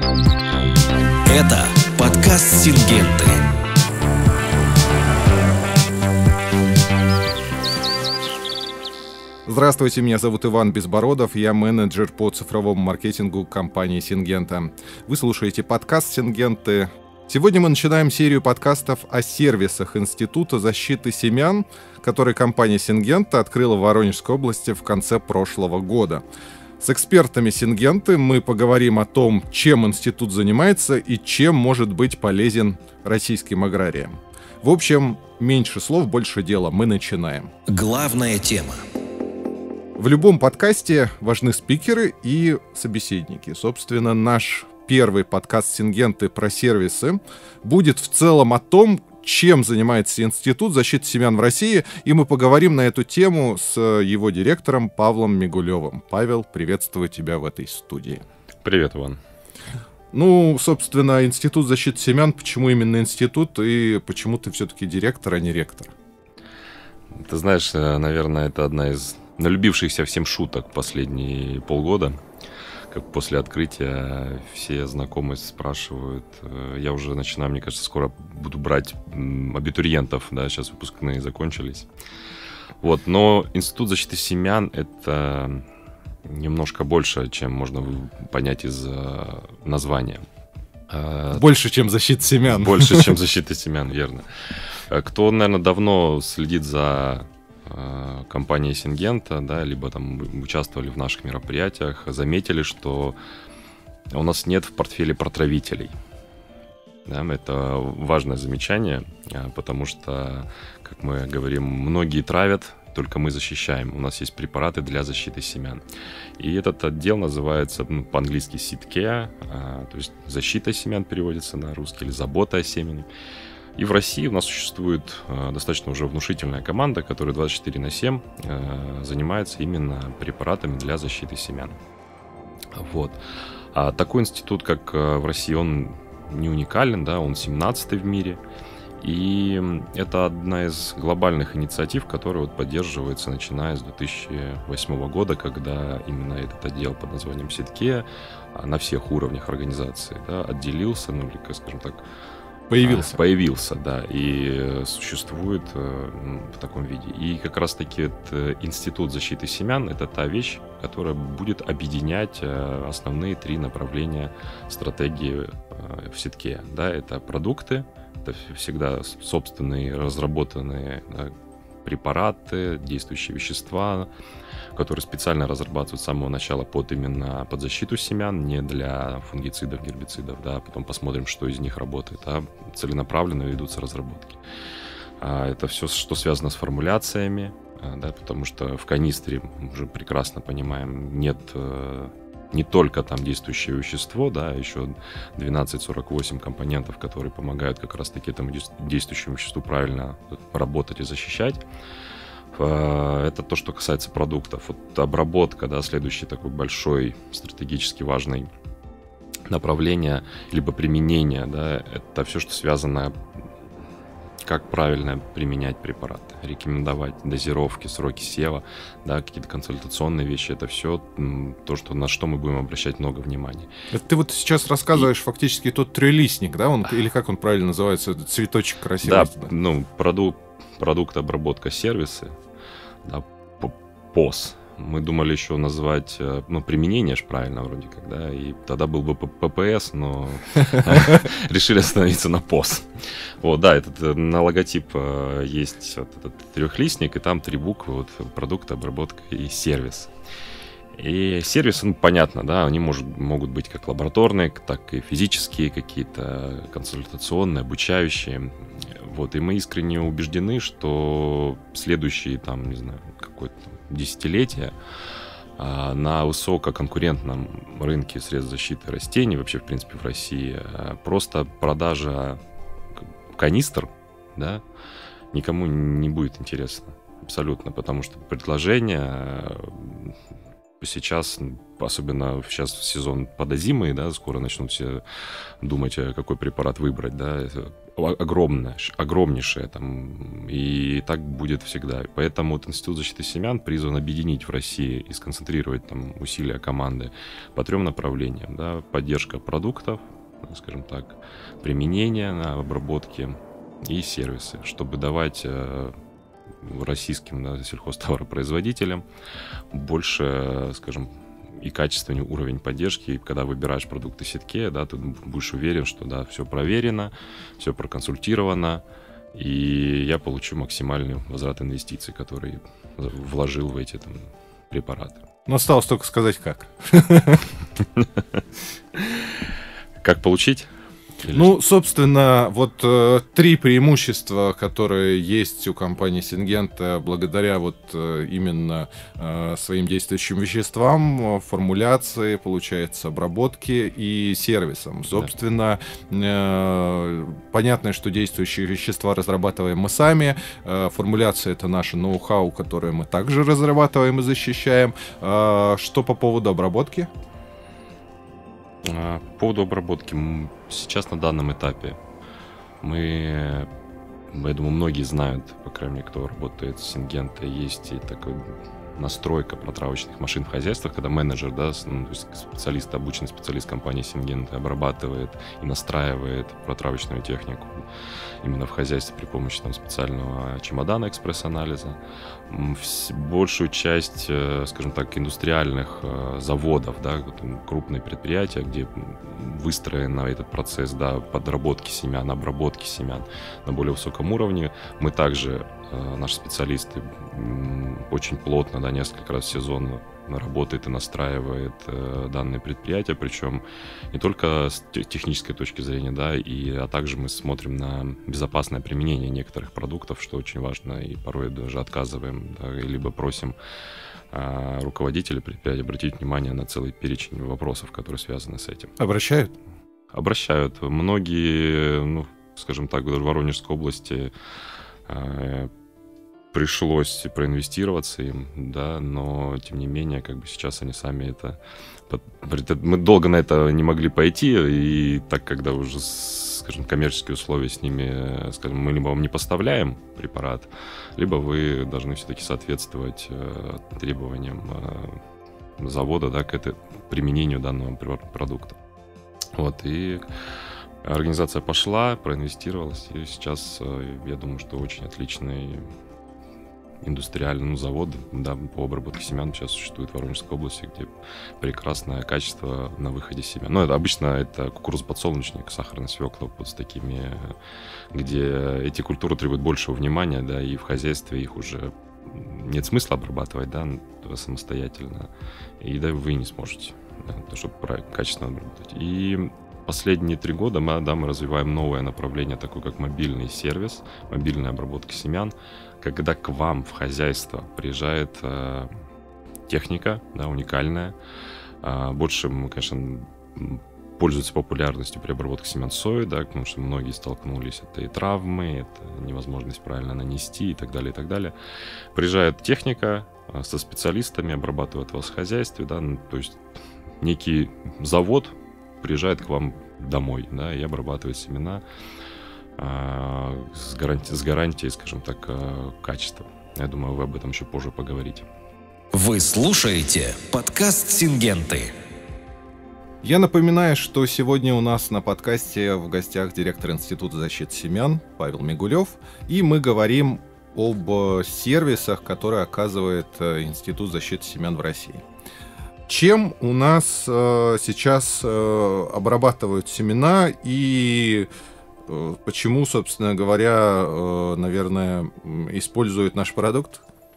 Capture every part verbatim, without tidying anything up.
Это подкаст «Сингенты». Здравствуйте, меня зовут Иван Безбородов, я менеджер по цифровому маркетингу компании «Сингента». Вы слушаете подкаст «Сингенты». Сегодня мы начинаем серию подкастов о сервисах Института защиты семян, который компания «Сингента» открыла в Воронежской области в конце прошлого года. С экспертами «Сингенты» мы поговорим о том, чем институт занимается и чем может быть полезен российским аграриям. В общем, меньше слов, больше дела. Мы начинаем. Главная тема. В любом подкасте важны спикеры и собеседники. Собственно, наш первый подкаст «Сингенты» про сервисы будет в целом о том, чем занимается Институт защиты семян в России, и мы поговорим на эту тему с его директором Павлом Мигулевым. Павел, приветствую тебя в этой студии. Привет, Иван. Ну, собственно, Институт защиты семян, почему именно институт, и почему ты все-таки директор, а не ректор? Ты знаешь, наверное, это одна из налюбившихся всем шуток последние полгода. Как после открытия все знакомые спрашивают. Я уже начинаю, мне кажется, скоро буду брать абитуриентов, да, сейчас выпускные закончились. Вот, но Институт защиты семян — это немножко больше, чем можно понять из названия. Больше, чем защита семян. Больше, чем защита семян, верно. Кто, наверное, давно следит за компании «Сингента», да, либо там участвовали в наших мероприятиях, заметили, что у нас нет в портфеле протравителей. Да, это важное замечание, потому что, как мы говорим, многие травят, только мы защищаем. У нас есть препараты для защиты семян. И этот отдел называется, ну, по-английски seed care, то есть защита семян переводится на русский, или забота о семени. И в России у нас существует э, достаточно уже внушительная команда, которая двадцать четыре на семь э, занимается именно препаратами для защиты семян. Вот. А такой институт, как э, в России, он не уникален, да, он семнадцатый в мире. И это одна из глобальных инициатив, которая вот поддерживается, начиная с две тысячи восьмого года, когда именно этот отдел под названием seed care на всех уровнях организации, да, отделился, ну, или, скажем так, Появился. Появился, да, и существует в таком виде. И как раз-таки Институт защиты семян — это та вещь, которая будет объединять основные три направления стратегии в seed care. Да, это продукты, это всегда собственные разработанные, да, препараты, действующие вещества, которые специально разрабатывают с самого начала под именно под защиту семян, не для фунгицидов, гербицидов, да, потом посмотрим, что из них работает, а целенаправленно ведутся разработки. Это все, что связано с формуляциями, да, потому что в канистре, мы уже прекрасно понимаем, нет не только там действующее вещество, да, еще двенадцать сорок восемь компонентов, которые помогают как раз-таки этому действующему веществу правильно работать и защищать. Это то, что касается продуктов. Вот обработка, да, следующий такой большой стратегически важный направление, либо применение, да, это все, что связано, как правильно применять препараты, рекомендовать дозировки, сроки сева, да, какие-то консультационные вещи, это все то, что, на что мы будем обращать много внимания. Это ты вот сейчас рассказываешь и... фактически тот трилистник, да, он, или как он правильно называется, цветочек красивый. Да, ну, продукт, продукт, обработка, сервисы, да, ПОС. Мы думали еще назвать, ну, применение же правильно вроде как, да, и тогда был бы ППС, но решили остановиться на ПОС. Вот, да, этот на логотип есть вот этот трехлистник, и там три буквы, вот, продукт, обработка и сервис. И сервисы, ну, понятно, да, они может, могут быть как лабораторные, так и физические какие-то, консультационные, обучающие. Вот, и мы искренне убеждены, что следующие, там, не знаю, какое-то десятилетие а, на высококонкурентном рынке средств защиты растений, вообще, в принципе, в России, а, просто продажа канистр, да, никому не будет интересно. Абсолютно, потому что предложение сейчас, особенно сейчас сезон подозимый, да, скоро начнут все думать, какой препарат выбрать, да, это огромное, огромнейшее там, и так будет всегда. Поэтому вот Институт защиты семян призван объединить в России и сконцентрировать там усилия команды по трем направлениям, да, поддержка продуктов, скажем так, применение на обработке и сервисы, чтобы давать российским, да, сельхозтоваропроизводителям больше, скажем, и качественный уровень поддержки. И когда выбираешь продукты сетке, да, ты будешь уверен, что да, все проверено, все проконсультировано, и я получу максимальный возврат инвестиций, который вложил в эти там препараты. Но осталось только сказать, как. Как получить? Или ну, собственно, вот э, три преимущества, которые есть у компании Syngenta благодаря вот э, именно э, своим действующим веществам, формуляции, получается, обработке и сервисам. Собственно, э, понятно, что действующие вещества разрабатываем мы сами. Э, формуляция — это наше ноу-хау, которое мы также разрабатываем и защищаем. Э, что по поводу обработки? По поводу обработки, сейчас на данном этапе мы, я думаю, многие знают, по крайней мере, кто работает с Syngenta, есть и такой настройка протравочных машин в хозяйствах, когда менеджер, да, ну, то есть специалист, обученный специалист компании Syngenta обрабатывает и настраивает протравочную технику именно в хозяйстве при помощи там специального чемодана экспресс-анализа. Большую часть, скажем так, индустриальных заводов, да, крупные предприятия, где выстроен этот процесс, да, подработки семян, обработки семян на более высоком уровне, мы также, наши специалисты, очень плотно, да, несколько раз в сезон работает и настраивает э, данные предприятия, причем не только с технической точки зрения, да, и, а также мы смотрим на безопасное применение некоторых продуктов, что очень важно, и порой даже отказываем, да, либо просим э, руководителей предприятия обратить внимание на целый перечень вопросов, которые связаны с этим. Обращают? Обращают. Многие, ну, скажем так, в Воронежской области э, пришлось проинвестироваться им, да, но тем не менее, как бы сейчас они сами это... Мы долго на это не могли пойти, и так, когда уже, скажем, коммерческие условия с ними, скажем, мы либо вам не поставляем препарат, либо вы должны все-таки соответствовать требованиям завода, да, к это, применению данного продукта. Вот, и организация пошла, проинвестировалась, и сейчас, я думаю, что очень отличный индустриальный, ну, завод, да, по обработке семян сейчас существует в Воронежской области, где прекрасное качество на выходе семян. Ну, это обычно это кукуруза-подсолнечник, сахарная свекла, вот с такими, где эти культуры требуют большего внимания, да, и в хозяйстве их уже нет смысла обрабатывать, да, самостоятельно, и да, вы не сможете, да, чтобы качественно обработать. И последние три года мы, да, мы развиваем новое направление, такое как мобильный сервис, мобильная обработка семян, когда к вам в хозяйство приезжает э, техника, да, уникальная. Э, больше, конечно, пользуется популярностью при обработке семян сои, да, потому что многие столкнулись, это и травмы, это невозможность правильно нанести и так далее, и так далее. Приезжает техника э, со специалистами, обрабатывает вас в хозяйстве, да, ну, то есть некий завод приезжает к вам домой, да, и обрабатывает семена с гарантией, с гарантией, скажем так, качества. Я думаю, вы об этом еще позже поговорите. Вы слушаете подкаст Syngenta. Я напоминаю, что сегодня у нас на подкасте в гостях директор Института защиты семян Павел Мигулев, и мы говорим об сервисах, которые оказывает Институт защиты семян в России. Чем у нас э, сейчас э, обрабатывают семена и э, почему, собственно говоря, э, наверное, используют наш продукт?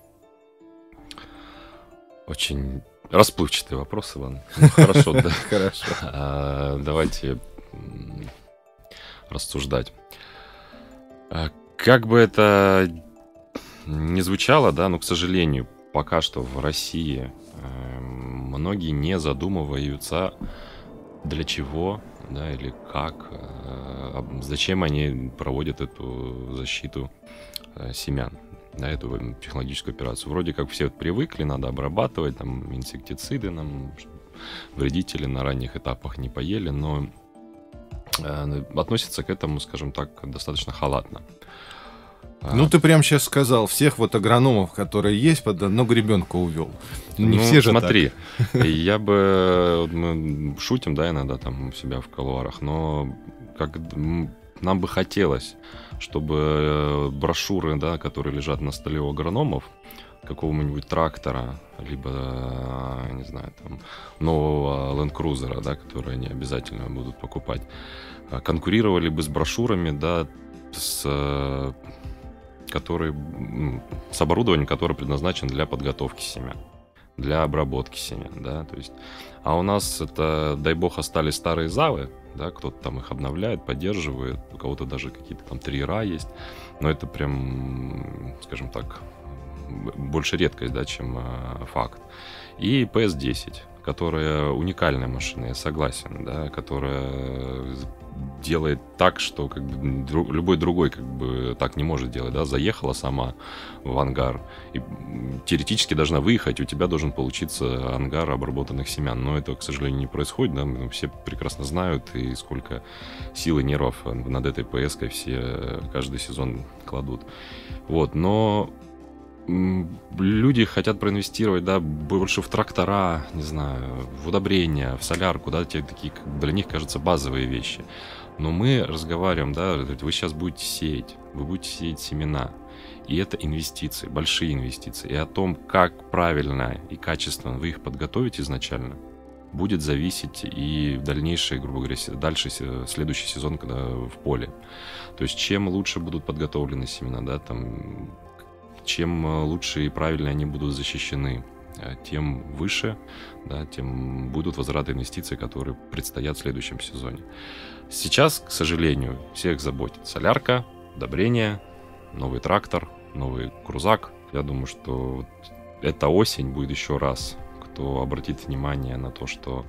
Очень расплывчатый вопрос, Иван. Хорошо, да. Хорошо. Давайте рассуждать. Как бы это ни звучало, да, но, к сожалению, пока что в России многие не задумываются, для чего, да, или как, зачем они проводят эту защиту семян. на эту технологическую операцию. Вроде как все привыкли, надо обрабатывать, там, инсектициды, нам, вредители на ранних этапах не поели, но э, относятся к этому, скажем так, достаточно халатно. Ну, ты прямо сейчас сказал, всех вот агрономов, которые есть, под одну гребенку увел. Ну, не ну, все же смотри, так. Я бы... Мы шутим, да, иногда там у себя в кулуарах, но как, нам бы хотелось, чтобы брошюры, да, которые лежат на столе у агрономов, какого-нибудь трактора, либо, не знаю, там, нового Land Cruiser, да, который они обязательно будут покупать, конкурировали бы с брошюрами, да, с... который, с оборудованием, которое предназначено для подготовки семян, для обработки семян, да, то есть, а у нас это, дай бог, остались старые завы, да, кто-то там их обновляет, поддерживает, у кого-то даже какие-то там трейера есть, но это прям, скажем так, больше редкость, да, чем э, факт. И пи эс десять, которая уникальная машина, я согласен, да, которая делает так, что как бы друг, любой другой как бы так не может делать, да, заехала сама в ангар и теоретически должна выехать, у тебя должен получиться ангар обработанных семян, но это, к сожалению, не происходит, да, все прекрасно знают, и сколько сил и нервов над этой пи эс-кой все каждый сезон кладут, вот, но люди хотят проинвестировать, да, больше в трактора, не знаю, в удобрения, в солярку, да, те такие для них, кажется, базовые вещи. Но мы разговариваем, да, вы сейчас будете сеять, вы будете сеять семена. И это инвестиции, большие инвестиции. И о том, как правильно и качественно вы их подготовите изначально, будет зависеть и дальнейший, грубо говоря, дальше следующий сезон, когда в поле. То есть чем лучше будут подготовлены семена, да, там... чем лучше и правильно они будут защищены, тем выше, да, тем будут возвраты инвестиций, которые предстоят в следующем сезоне. Сейчас, к сожалению, всех заботит солярка, удобрения, новый трактор, новый крузак. Я думаю, что эта осень будет еще раз, кто обратит внимание на то, что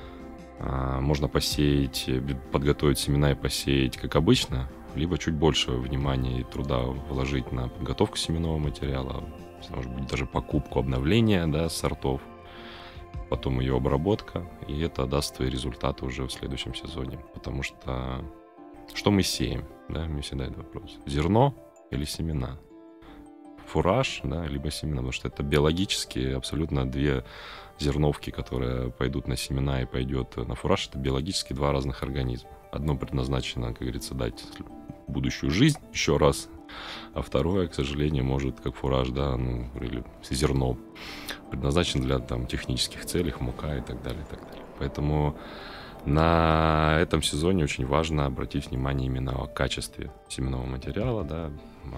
а, можно посеять, подготовить семена и посеять, как обычно, либо чуть больше внимания и труда вложить на подготовку семенного материала, может быть, даже покупку обновления, да, сортов, потом ее обработка, и это даст свои результаты уже в следующем сезоне. Потому что что мы сеем? Да, мне всегда этот вопрос. Зерно или семена? Фураж, да, либо семена, потому что это биологически абсолютно две зерновки, которые пойдут на семена и пойдет на фураж, это биологически два разных организма. Одно предназначено, как говорится, дать будущую жизнь еще раз, а второе, к сожалению, может, как фураж, да, ну, или зерно, предназначен для там технических целей, мука и так далее, и так далее. Поэтому на этом сезоне очень важно обратить внимание именно о качестве семенного материала, да,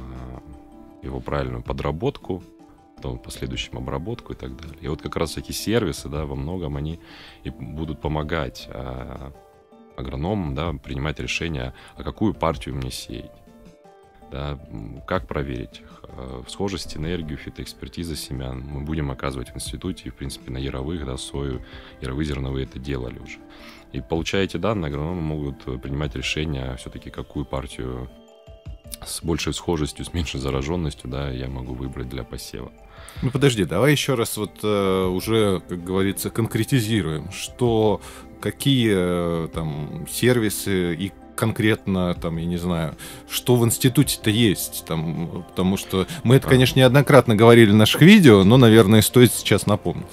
его правильную подработку, потом последующем обработку и так далее. И вот как раз эти сервисы, да, во многом они и будут помогать а, агрономам, да, принимать решение, а какую партию мне сеять, да, как проверить их. Схожесть, энергию, фитоэкспертиза семян мы будем оказывать в институте, и, в принципе, на яровых, да, сою, яровые зерновые это делали уже. И получая эти данные, агрономы могут принимать решение, все-таки какую партию с большей схожестью, с меньшей зараженностью, да, я могу выбрать для посева. Ну подожди, давай еще раз вот э, уже, как говорится, конкретизируем, что какие э, там сервисы и конкретно, там, я не знаю, что в институте-то есть, там, потому что мы это, конечно, неоднократно говорили в наших видео, но, наверное, стоит сейчас напомнить.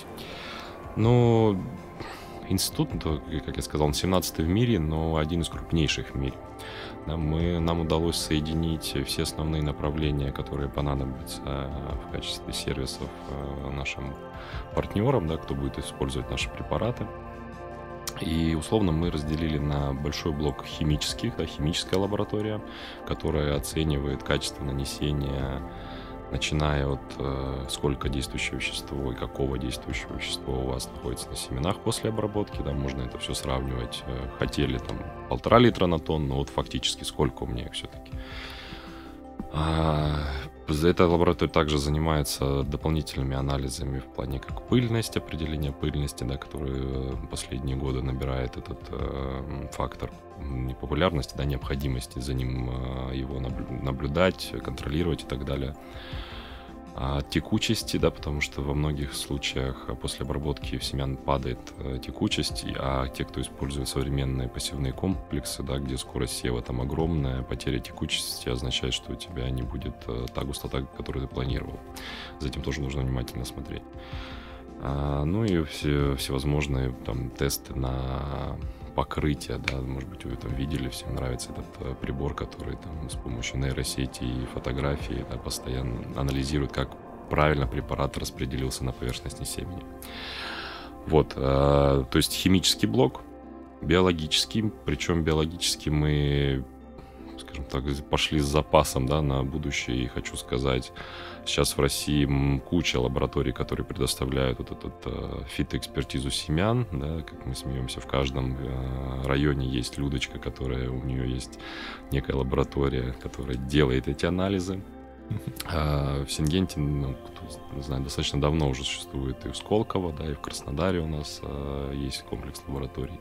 Ну, институт, как я сказал, он семнадцатый в мире, но один из крупнейших в мире. Да, мы, нам удалось соединить все основные направления, которые понадобятся в качестве сервисов нашим партнерам, да, кто будет использовать наши препараты. И условно мы разделили на большой блок химических, да, химическая лаборатория, которая оценивает качество нанесения, начиная от э, сколько действующего вещества и какого действующего вещества у вас находится на семенах после обработки, да, можно это все сравнивать. Э, хотели там полтора литра на тонну, но вот фактически сколько у меня их все-таки. А, Эта лаборатория также занимается дополнительными анализами в плане как пыльность, определения пыльности, да, который последние годы набирает этот э, фактор непопулярности, да, необходимости за ним э, его наблюдать, контролировать и так далее. А текучести, да, потому что во многих случаях после обработки в семян падает э, текучесть, а те, кто использует современные пассивные комплексы, да, где скорость сева там огромная, потеря текучести означает, что у тебя не будет э, та густота, которую ты планировал. За этим тоже нужно внимательно смотреть. А, ну и все, всевозможные там тесты на покрытие, да, может быть, вы там видели, всем нравится этот э, прибор, который там с помощью нейросети и фотографии, да, постоянно анализирует, как правильно препарат распределился на поверхности семени. Вот, э, то есть химический блок, биологический, причем биологически мы, скажем так, пошли с запасом, да, на будущее, и хочу сказать, сейчас в России куча лабораторий, которые предоставляют вот эту э, фитоэкспертизу семян, да, как мы смеемся, в каждом э, районе есть Людочка, которая, у нее есть некая лаборатория, которая делает эти анализы. А в Сингенте, ну, кто знает, достаточно давно уже существует и в Сколково, да, и в Краснодаре у нас э, есть комплекс лабораторий.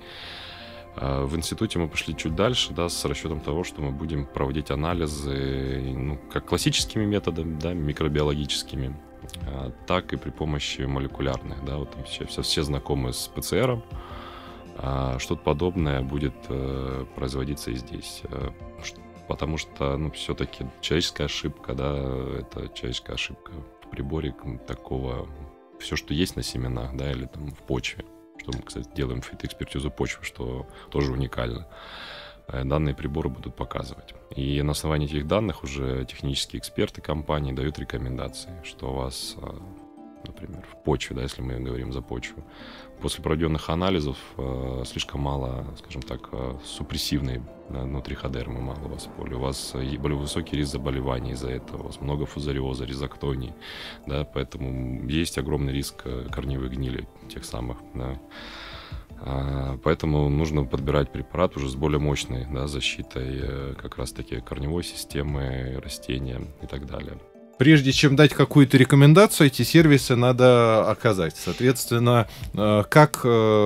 В институте мы пошли чуть дальше, да, с расчетом того, что мы будем проводить анализы, ну, как классическими методами, да, микробиологическими, так и при помощи молекулярных. Да, вот там все, все, все знакомы с ПЦРом. Что-то подобное будет производиться и здесь. Потому что, ну, все-таки человеческая ошибка, да, это человеческая ошибка в приборе такого, все, что есть на семенах, да, или там в почве. Что мы, кстати, делаем фитоэкспертизу почвы, что тоже уникально. Данные приборы будут показывать. И на основании этих данных уже технические эксперты компании дают рекомендации, что у вас, например, в почве, да, если мы говорим за почву, после проведенных анализов слишком мало, скажем так, супрессивной, да, внутриходермы мало у вас в поле. У вас более высокий риск заболеваний из-за этого. У вас много фузариоза, ризоктоний. Да, поэтому есть огромный риск корневой гнили тех самых. Да. А, поэтому нужно подбирать препарат уже с более мощной, да, защитой как раз-таки корневой системы, растения и так далее. Прежде чем дать какую-то рекомендацию, эти сервисы надо оказать. Соответственно, как,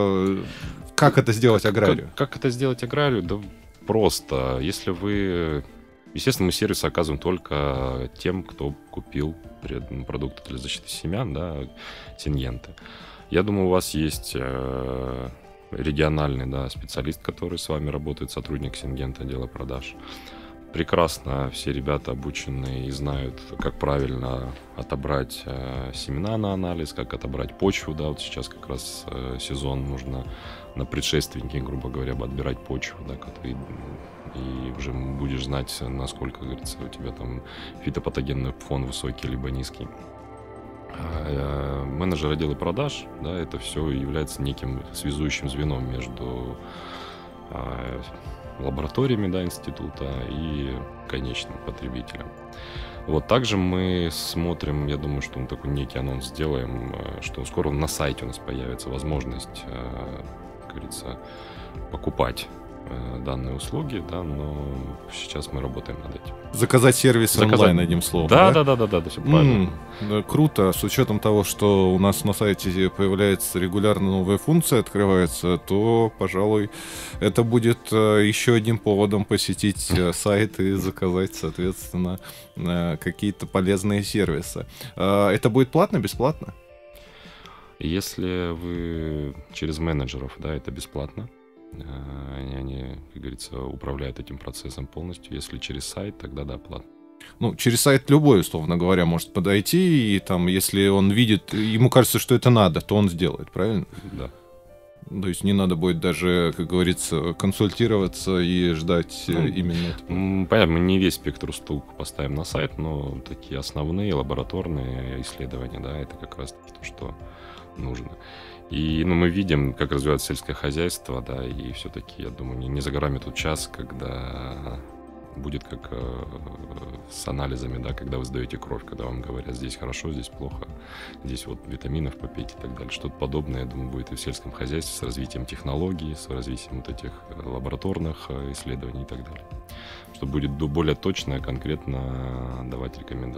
как это сделать аграрию? Как, как это сделать аграрию? Да просто. Если вы... Естественно, мы сервисы оказываем только тем, кто купил продукты для защиты семян, да, Сингенты. Я думаю, у вас есть региональный, да, специалист, который с вами работает, сотрудник Сингента, отдела продаж. Прекрасно все ребята обучены и знают, как правильно отобрать э, семена на анализ, как отобрать почву. Да, вот сейчас как раз э, сезон, нужно на предшественнике, грубо говоря, отбирать почву, да, который, и уже будешь знать, насколько, говорится, у тебя там фитопатогенный фон высокий либо низкий. А, э, менеджер отдела продаж, да, это все является неким связующим звеном между э, лабораториями, да, института и конечным потребителем. Вот также мы смотрим, я думаю, что мы такой некий анонс сделаем, что скоро на сайте у нас появится возможность, как говорится, покупать данные услуги, да, но сейчас мы работаем над этим. Заказать сервис Заказать... онлайн, одним словом. Да, да, да, да, да, да, все правильно. Mm, круто. С учетом того, что у нас на сайте появляется регулярно новая функция, открывается, то, пожалуй, это будет еще одним поводом посетить сайт и заказать, соответственно, какие-то полезные сервисы. Это будет платно, бесплатно? Если вы через менеджеров, да, это бесплатно. Они, они, как говорится, управляют этим процессом полностью. Если через сайт, тогда да, платно. Ну, через сайт любой, условно говоря, может подойти, и там, если он видит, ему кажется, что это надо, то он сделает, правильно? Да. То есть не надо будет даже, как говорится, консультироваться и ждать ну, именно этого. Понятно, мы не весь спектр услуг поставим на сайт, но такие основные лабораторные исследования, да, это как раз то, что нужно. И, ну, мы видим, как развивается сельское хозяйство, да, и все-таки, я думаю, не, не за горами тот час, когда будет как э, с анализами, да, когда вы сдаете кровь, когда вам говорят, здесь хорошо, здесь плохо, здесь вот витаминов попейте и так далее. Что-то подобное, я думаю, будет и в сельском хозяйстве с развитием технологий, с развитием вот этих лабораторных исследований и так далее. Что будет более точно, конкретно давать рекомендации.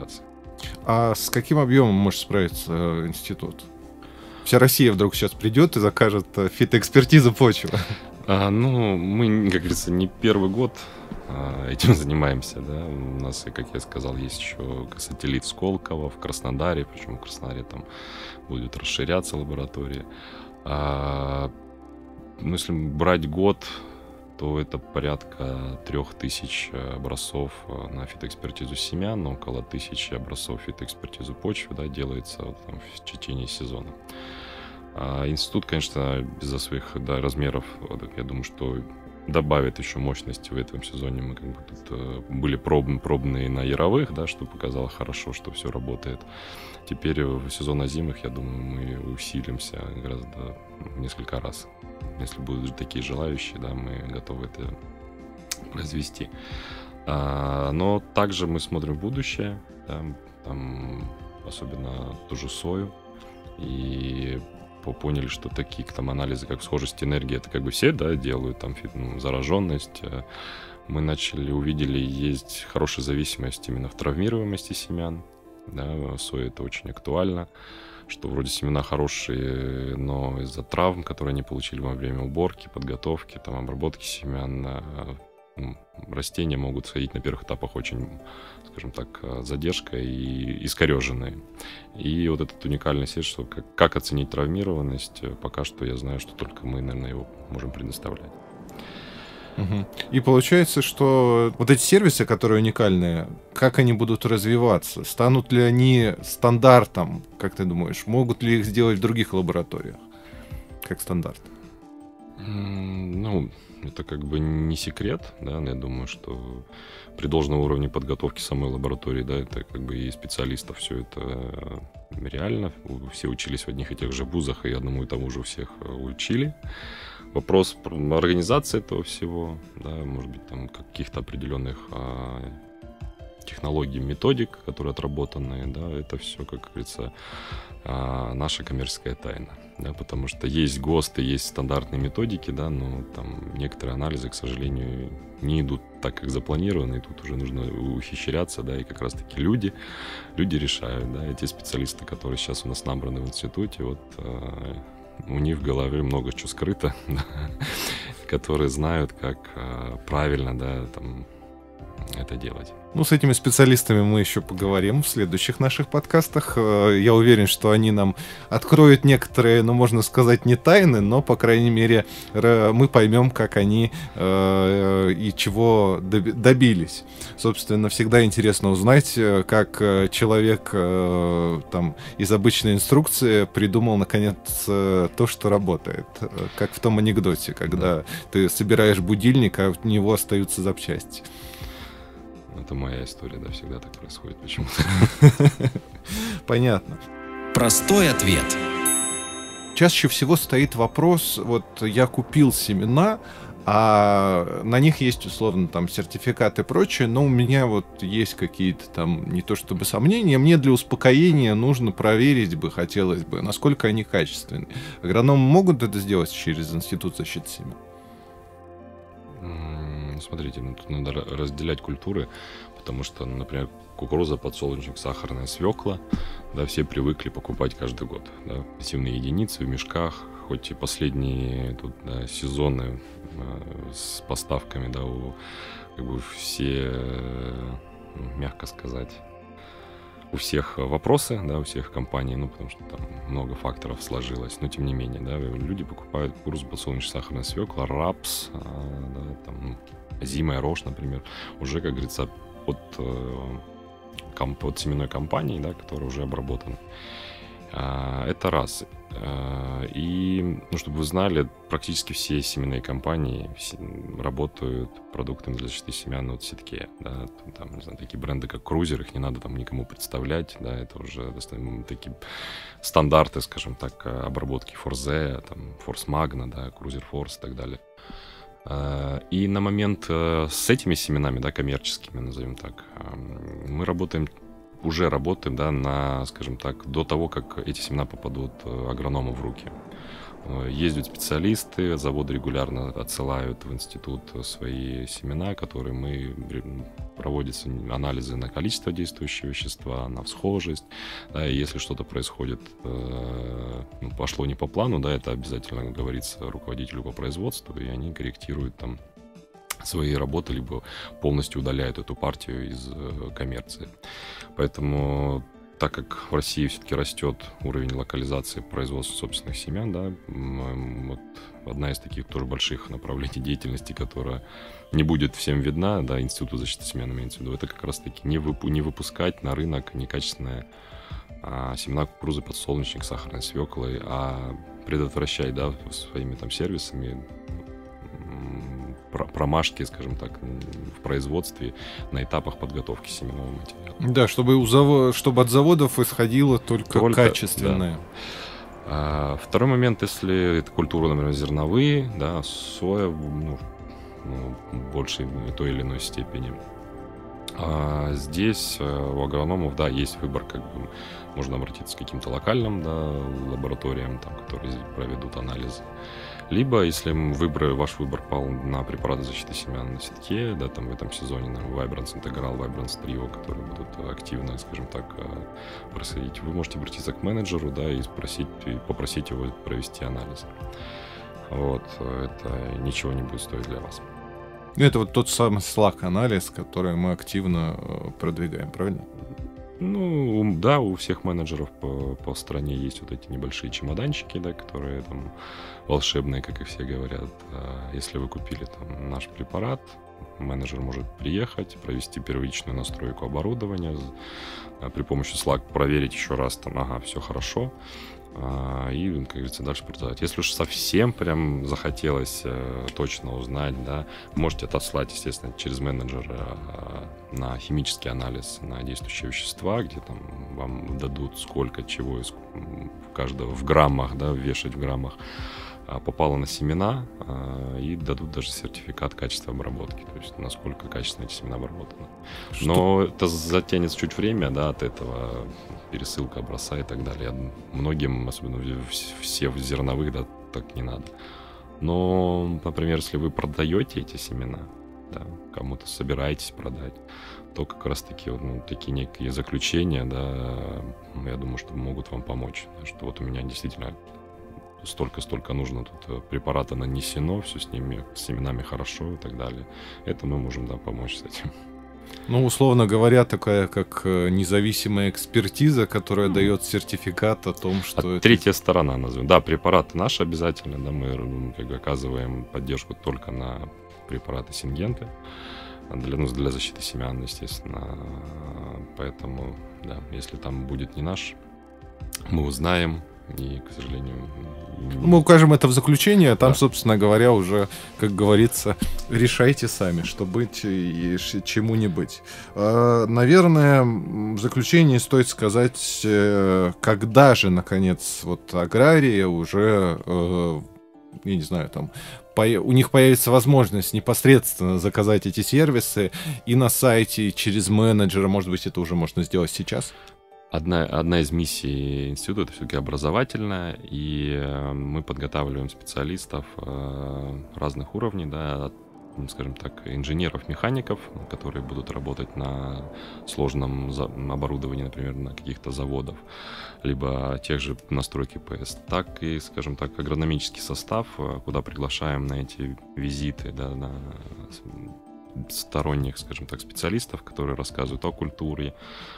А с каким объемом может справиться институт? Вся Россия вдруг сейчас придет и закажет фитоэкспертизу почвы. А, ну, мы, как говорится, не первый год а, этим занимаемся, да. У нас, как я сказал, есть еще сателлит Сколково в Краснодаре, причем в Краснодаре там будет расширяться лаборатория. А, ну, если брать год, то это порядка трех тысяч образцов на фитоэкспертизу семян, около тысячи образцов фитоэкспертизу почвы, да, делается вот, там, в течение сезона. А институт, конечно, из-за своих, да, размеров, я думаю, что добавит еще мощности в этом сезоне. Мы как бы тут э, были проб, пробные на яровых, да, что показало хорошо, что все работает. Теперь в сезон озимых, я думаю, мы усилимся гораздо в несколько раз. Если будут такие желающие, да, мы готовы это произвести. А, но также мы смотрим в будущее, да, там, особенно ту же сою, и поняли, что такие там анализы, как схожесть энергии, это как бы все, да, делают, там, ну, зараженность. Мы начали, увидели, есть хорошая зависимость именно в травмируемости семян, да, соя это очень актуально, что вроде семена хорошие, но из-за травм, которые они получили во время уборки, подготовки, там, обработки семян, растения могут сходить на первых этапах очень, скажем так, задержкой и искореженные. И вот этот уникальный сервис, что как, как оценить травмированность, пока что я знаю, что только мы, наверное, его можем предоставлять. Угу. И получается, что вот эти сервисы, которые уникальные, как они будут развиваться? Станут ли они стандартом, как ты думаешь? Могут ли их сделать в других лабораториях, как стандарт? Ну, это как бы не секрет, да, я думаю, что при должном уровне подготовки самой лаборатории, да, это как бы и специалистов все это реально, все учились в одних и тех же вузах, и одному и тому же всех учили. Вопрос организации этого всего, да, может быть, там каких-то определенных а, технологий, методик, которые отработаны, да, это все, как говорится, а, наша коммерческая тайна. Да, потому что есть ГОСТы, есть стандартные методики, да, но там некоторые анализы, к сожалению, не идут так, как запланировано, и тут уже нужно ухищряться, да, и как раз-таки люди, люди решают, да, эти специалисты, которые сейчас у нас набраны в институте, вот э, у них в голове много чего скрыто, да, которые знают, как э, правильно, да, там, это делать. Ну, с этими специалистами мы еще поговорим в следующих наших подкастах. Я уверен, что они нам откроют некоторые, ну, можно сказать, не тайны, но, по крайней мере, мы поймем, как они э, и чего добились. Собственно, всегда интересно узнать, как человек э, там, из обычной инструкции придумал, наконец, то, что работает. Как в том анекдоте, когда да. ты собираешь будильник, а от него остаются запчасти. Это моя история, да, всегда так происходит почему-то. Понятно. Простой ответ. Чаще всего стоит вопрос, вот я купил семена, а на них есть условно там сертификат и прочее, но у меня вот есть какие-то там, не то чтобы сомнения, мне для успокоения нужно проверить бы, хотелось бы, насколько они качественные. Агрономы могут это сделать через Институт защиты семян? Смотрите, ну, тут надо разделять культуры, потому что, например, кукуруза, подсолнечник, сахарная свекла, да, все привыкли покупать каждый год, да, пассивные единицы в мешках, хоть и последние тут, да, сезоны э, с поставками, да, у, как бы все, э, мягко сказать, у всех вопросы, да, у всех компаний, ну, потому что там много факторов сложилось, но тем не менее, да, люди покупают кукурузу, подсолнечник, сахарная свекла, рапс, э, да, там, озимая рожь, например, уже, как говорится, от, комп, от семенной компании, да, которая уже обработана. Это раз. И, ну, чтобы вы знали, практически все семенные компании работают продуктами для защиты семян от сетке. Да. Там, не знаю, такие бренды, как Крузер, их не надо там никому представлять. Да, это уже достаточно такие стандарты, скажем так, обработки Форзе, там, Форс Магна, да, Крузер Форс и так далее. И на момент с этими семенами, да, коммерческими, назовем так, мы работаем, уже работаем, да, на, скажем так, до того, как эти семена попадут агроному в руки. Ездят специалисты, заводы регулярно отсылают в институт свои семена, которые мы проводятся анализы на количество действующего вещества, на схожесть. Да, и если что-то происходит, э, ну, пошло не по плану, да, это обязательно говорится руководителю по производству, и они корректируют там свои работы, либо полностью удаляют эту партию из э, коммерции. Поэтому, так как в России все-таки растет уровень локализации производства собственных семян, да, вот одна из таких тоже больших направлений деятельности, которая не будет всем видна, да, Институту защиты семян имеется в виду, это как раз-таки не, вып- не выпускать на рынок некачественные а, семена кукурузы, подсолнечник, сахарной свеклы, а предотвращать, да, своими там сервисами промашки, скажем так, в производстве на этапах подготовки семенного материала. Да, чтобы, у завод... чтобы от заводов исходило только, только качественное. Да. А, второй момент, если это культуры, например, зерновые, да, соя, ну, ну, в большей той или иной степени. А здесь у агрономов, да, есть выбор, как бы можно обратиться к каким-то локальным, да, лабораториям, там, которые проведут анализы. Либо, если выбор, ваш выбор пал на препараты защиты семян на сетке, да, там в этом сезоне на Vibrance Integral, Vibrance Trio, которые будут активно, скажем так, происходить, вы можете обратиться к менеджеру, да, и спросить, и попросить его провести анализ. Вот, это ничего не будет стоить для вас. Это вот тот самый Slack-анализ, который мы активно продвигаем, правильно? Ну, да, у всех менеджеров по, по стране есть вот эти небольшие чемоданчики, да, которые там волшебные, как и все говорят. Если вы купили там наш препарат, менеджер может приехать, провести первичную настройку оборудования, при помощи Slack проверить еще раз, там, ага, все хорошо, и, как говорится, дальше продавать. Если уж совсем прям захотелось э, точно узнать, да, можете отослать, естественно, через менеджера э, на химический анализ на действующие вещества, где там вам дадут сколько чего из каждого в граммах, да, вешать в граммах, э, попало на семена, э, и дадут даже сертификат качества обработки, то есть насколько качественно эти семена обработаны. Что? Но это затянется чуть время, да, от этого, пересылка образца и так далее. Многим, особенно все в зерновых, да, так не надо. Но, например, если вы продаете эти семена, да, кому-то собираетесь продать, то как раз-таки вот, ну, такие некие заключения, да, я думаю, что могут вам помочь. Что вот у меня действительно столько-столько нужно тут препарата нанесено, все с ними, с семенами хорошо и так далее. Это мы можем, да, помочь с этим. Ну, условно говоря, такая как независимая экспертиза, которая mm. дает сертификат о том, что... А это... Третья сторона, назовем. Да, препараты наши обязательно, да, мы как бы оказываем поддержку только на препараты Сингенты, для, ну, для защиты семян, естественно. Поэтому, да, если там будет не наш, мы узнаем. И, к сожалению... Мы укажем это в заключении, а там, да. собственно говоря, уже, как говорится, решайте сами, что быть и чему не быть. Наверное, в заключении стоит сказать, когда же, наконец, вот аграрии уже, я не знаю, там, у них появится возможность непосредственно заказать эти сервисы и на сайте, и через менеджера, может быть, это уже можно сделать сейчас? Одна, одна из миссий института — это все-таки образовательная, и мы подготавливаем специалистов разных уровней, да, от, скажем так, инженеров, механиков, которые будут работать на сложном оборудовании, например, на каких-то заводах, либо тех же настройки ПС, так и, скажем так, агрономический состав, куда приглашаем на эти визиты, да, на сторонних, скажем так, специалистов, которые рассказывают о культуре,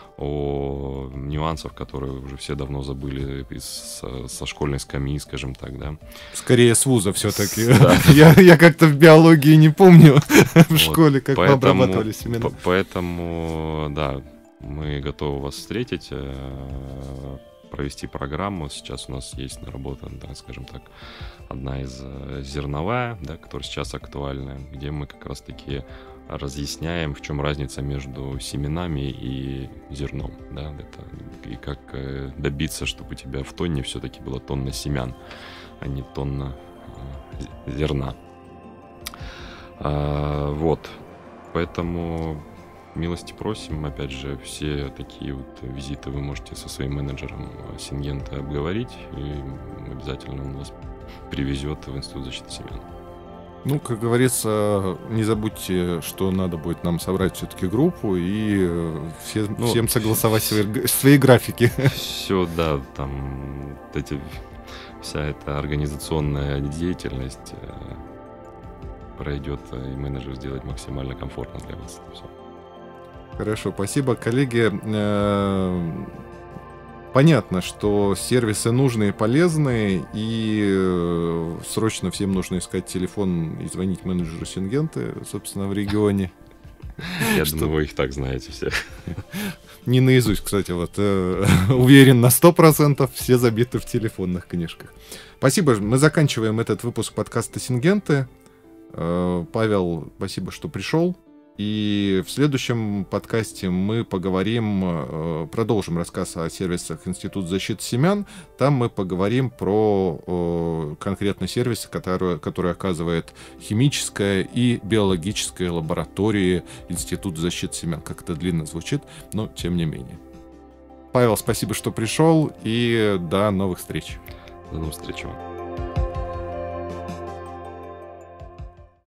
о нюансах, которые уже все давно забыли из, со школьной скамьи, скажем так, да. Скорее с вуза все-таки. Да. я, я как-то в биологии не помню в вот. школе, как поэтому, мы обрабатывали семена. По- поэтому, да, мы готовы вас встретить, провести программу. Сейчас у нас есть наработана, да, скажем так, одна из зерновая, да, которая сейчас актуальна, где мы как раз-таки разъясняем, в чем разница между семенами и зерном, да, это, и как э, добиться, чтобы у тебя в тонне все-таки было тонна семян, а не тонна э, зерна. А, вот, поэтому милости просим, опять же, все такие вот визиты вы можете со своим менеджером Сингента обговорить, и обязательно он вас привезет в Институт защиты семян. Ну, как говорится, не забудьте, что надо будет нам собрать все-таки группу и все, ну, всем согласовать свои, свои графики. Все, да, там эти, вся эта организационная деятельность пройдет, и менеджер сделает максимально комфортно для вас это все. Хорошо, спасибо, коллеги. Понятно, что сервисы нужные и полезные, и срочно всем нужно искать телефон и звонить менеджеру Сингенты, собственно, в регионе. Я думаю, вы их так знаете все. Не наизусть, кстати, вот уверен на сто процентов, все забиты в телефонных книжках. Спасибо, мы заканчиваем этот выпуск подкаста Сингенты. Павел, спасибо, что пришел. И в следующем подкасте мы поговорим, продолжим рассказ о сервисах Института защиты семян. Там мы поговорим про конкретные сервисы, которые, которые оказывает химическая и биологическая лаборатории Института защиты семян. Как это длинно звучит, но тем не менее. Павел, спасибо, что пришел, и до новых встреч. До новых встреч вам.